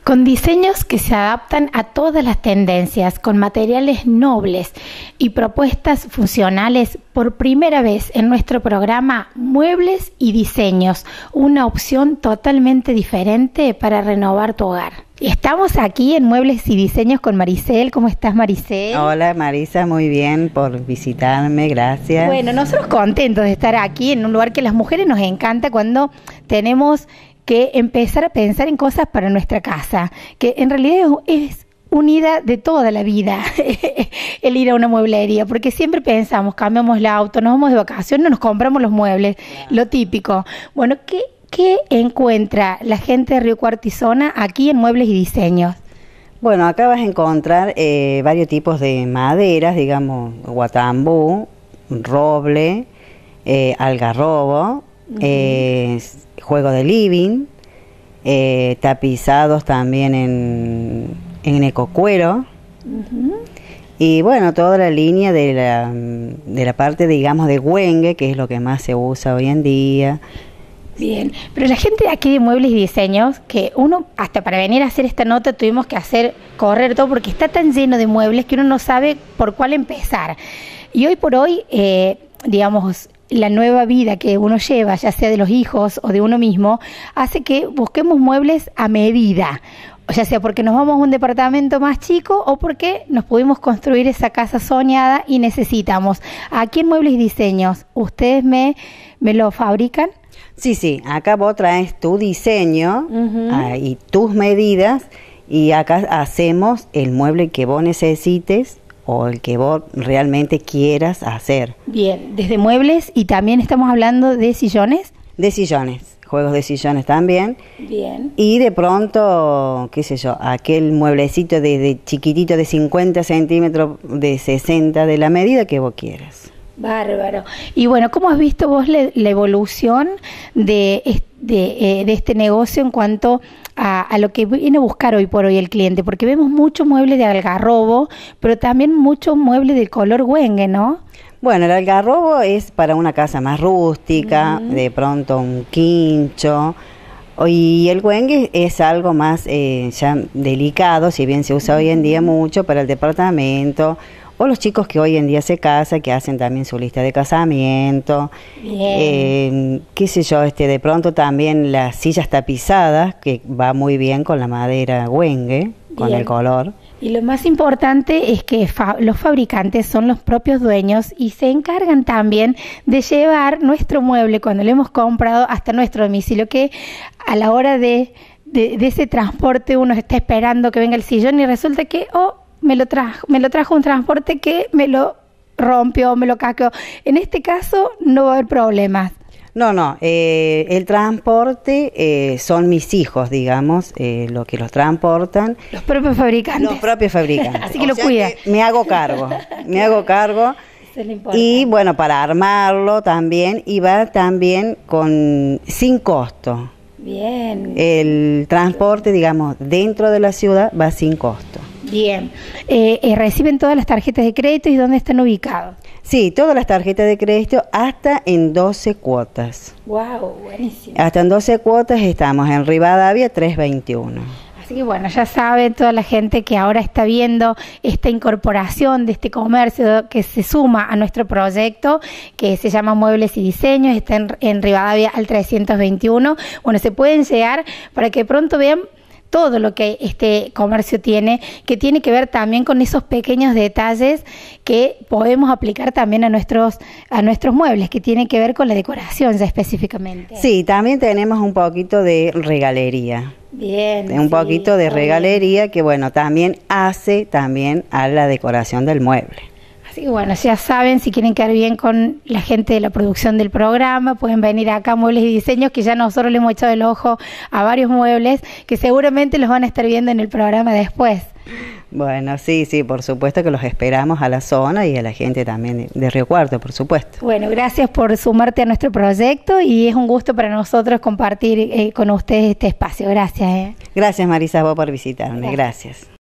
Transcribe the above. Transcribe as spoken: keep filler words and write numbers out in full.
Con diseños que se adaptan a todas las tendencias, con materiales nobles y propuestas funcionales, por primera vez en nuestro programa Muebles y Diseños, una opción totalmente diferente para renovar tu hogar. Estamos aquí en Muebles y Diseños con Maricel. ¿Cómo estás, Maricel? Hola, Marisa, muy bien por visitarme, gracias. Bueno, nosotros contentos de estar aquí en un lugar que a las mujeres nos encanta cuando tenemos que empezar a pensar en cosas para nuestra casa, que en realidad es unida de toda la vida el ir a una mueblería, porque siempre pensamos, cambiamos el auto, nos vamos de vacaciones, nos compramos los muebles, lo típico. Bueno, ¿qué, qué encuentra la gente de Río Cuarto y zona aquí en Muebles y Diseños? Bueno, acá vas a encontrar eh, varios tipos de maderas, digamos, guatambú, roble, eh, algarrobo, uh-huh. eh, juego de living, eh, tapizados también en, en ecocuero, uh-huh. y bueno, toda la línea de la, de la parte, digamos, de güengue, que es lo que más se usa hoy en día. Bien, pero la gente de aquí de Muebles y Diseños, que uno, hasta para venir a hacer esta nota tuvimos que hacer, correr todo, porque está tan lleno de muebles que uno no sabe por cuál empezar. Y hoy por hoy, eh, digamos, la nueva vida que uno lleva, ya sea de los hijos o de uno mismo, hace que busquemos muebles a medida. O ya sea porque nos vamos a un departamento más chico o porque nos pudimos construir esa casa soñada y necesitamos. Aquí en Muebles y Diseños, ¿ustedes me, me lo fabrican? Sí, sí, acá vos traes tu diseño uh-huh. uh, y tus medidas y acá hacemos el mueble que vos necesites o el que vos realmente quieras hacer. Bien, desde muebles y también estamos hablando de sillones. De sillones, juegos de sillones también. Bien. Y de pronto, qué sé yo, aquel mueblecito de, de chiquitito de cincuenta centímetros, de sesenta, de la medida que vos quieras. Bárbaro. Y bueno, ¿cómo has visto vos le, la evolución de, de, eh, de este negocio en cuanto a, a lo que viene a buscar hoy por hoy el cliente? Porque vemos muchos muebles de algarrobo, pero también muchos muebles de color güengue, ¿no? Bueno, el algarrobo es para una casa más rústica, uh-huh. de pronto un quincho, y el güengue es algo más eh, ya delicado, si bien se usa uh-huh. hoy en día mucho para el departamento, o los chicos que hoy en día se casan, que hacen también su lista de casamiento. Bien. Eh, qué sé yo, este, de pronto también las sillas tapizadas, que va muy bien con la madera güengue, con el color. Y lo más importante es que fa- los fabricantes son los propios dueños y se encargan también de llevar nuestro mueble cuando lo hemos comprado hasta nuestro domicilio, que a la hora de, de, de ese transporte uno está esperando que venga el sillón y resulta que, oh, me lo trajo, me lo trajo un transporte que me lo rompió, me lo caqueó. En este caso no va a haber problemas. No, no, eh, el transporte eh, son mis hijos, digamos, eh, los que los transportan. Los propios fabricantes. Los propios fabricantes. Así que o lo cuida. Que me hago cargo, me hago cargo. Y bueno, para armarlo también, y va también con sin costo. Bien. El transporte, digamos, dentro de la ciudad va sin costo. Bien. Eh, eh, ¿Reciben todas las tarjetas de crédito y dónde están ubicados? Sí, todas las tarjetas de crédito hasta en doce cuotas. Wow, buenísimo. Hasta en doce cuotas estamos en Rivadavia trescientos veintiuno. Así que bueno, ya saben toda la gente que ahora está viendo esta incorporación de este comercio que se suma a nuestro proyecto, que se llama Muebles y Diseños, está en, en Rivadavia al trescientos veintiuno. Bueno, se pueden llegar para que pronto vean todo lo que este comercio tiene, que tiene que ver también con esos pequeños detalles que podemos aplicar también a nuestros a nuestros muebles, que tiene que ver con la decoración ya específicamente. Sí, también tenemos un poquito de regalería. Bien. Un sí, poquito de regalería bien. Que bueno, también hace también a la decoración del mueble. Así que bueno, ya saben, si quieren quedar bien con la gente de la producción del programa, pueden venir acá a Muebles y Diseños, que ya nosotros le hemos echado el ojo a varios muebles, que seguramente los van a estar viendo en el programa después. Bueno, sí, sí, por supuesto que los esperamos a la zona y a la gente también de Río Cuarto, por supuesto. Bueno, gracias por sumarte a nuestro proyecto y es un gusto para nosotros compartir eh, con ustedes este espacio. Gracias. Eh. Gracias, Marisa, vos por visitarme. Gracias. Gracias.